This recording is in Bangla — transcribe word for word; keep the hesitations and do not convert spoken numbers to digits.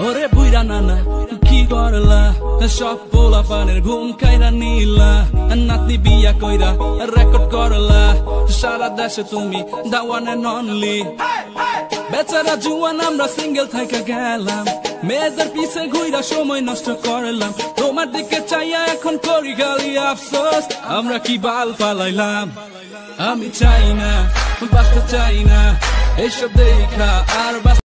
ওরে বুইরা নানা কি করলা সব পোলা পানের ঘুম খাইরা নিলা নাতনি বিয়া কইরা রেকর্ড করলা সারা দেশে তুমি দাওয়ান এন্ড অনলি বেচারা জুয়ান আমরা সিঙ্গেল থাইকা গেলাম মেয়েদের পিছে ঘুইরা সময় নষ্ট করলাম তোমার দিকে চাইয়া এখন করি খালি আফসোস আমরা কি বাল ফালাইলাম আমি চাই না বাঁচতে চাই না এসব দেখা আর